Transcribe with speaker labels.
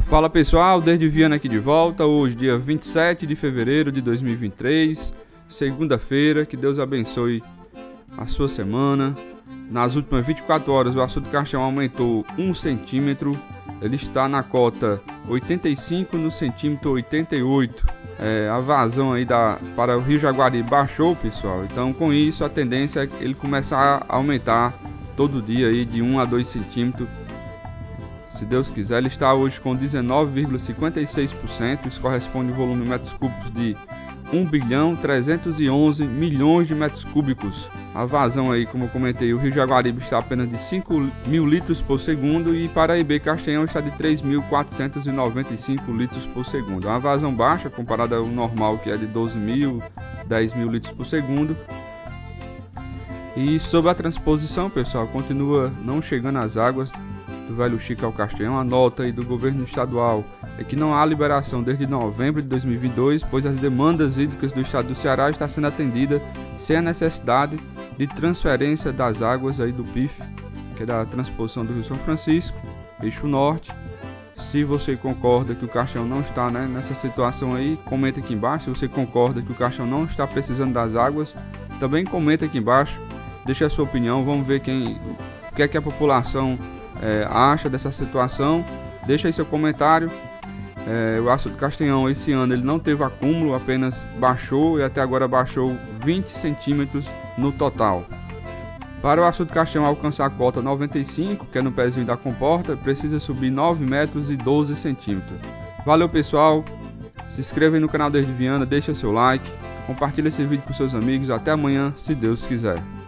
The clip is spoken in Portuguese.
Speaker 1: Fala pessoal, desde Viana aqui de volta, hoje dia 27 de fevereiro de 2023, segunda-feira. Que Deus abençoe a sua semana. Nas últimas 24 horas o açude caixão aumentou 1 centímetro, ele está na cota 85 no centímetro 88. A vazão aí para o Rio Jaguaribe baixou, pessoal, então com isso a tendência é ele começar a aumentar todo dia aí de 1 a 2 centímetros. Se Deus quiser, ele está hoje com 19,56%, isso corresponde ao volume de metros cúbicos de 1.311 bilhões de metros cúbicos. A vazão aí, como eu comentei, o Rio Jaguaribe está apenas de 5.000 litros por segundo e Paraíba e Castanhão está de 3.495 litros por segundo. É uma vazão baixa comparada ao normal, que é de 12.000, 10.000 litros por segundo. E sobre a transposição, pessoal, continua não chegando as águas do Velho Chico ao Castanhão. A nota aí do governo estadual é que não há liberação desde novembro de 2022, pois as demandas hídricas do estado do Ceará estão sendo atendidas sem a necessidade de transferência das águas aí do PIF, que é da transposição do Rio São Francisco, eixo norte. Se você concorda que o Castanhão não está nessa situação aí, comenta aqui embaixo. Se você concorda que o Castanhão não está precisando das águas, também comenta aqui embaixo, deixa a sua opinião, vamos ver o que é que a população acha dessa situação. Deixa aí seu comentário. O açude Castanhão esse ano ele não teve acúmulo, apenas baixou e até agora baixou 20 centímetros no total. Para o açude Castanhão alcançar a cota 95, que é no pezinho da comporta, precisa subir 9 metros e 12 centímetros. Valeu pessoal, se inscreva aí no canal Desde Viana, deixa seu like, compartilha esse vídeo com seus amigos. Até amanhã, se Deus quiser.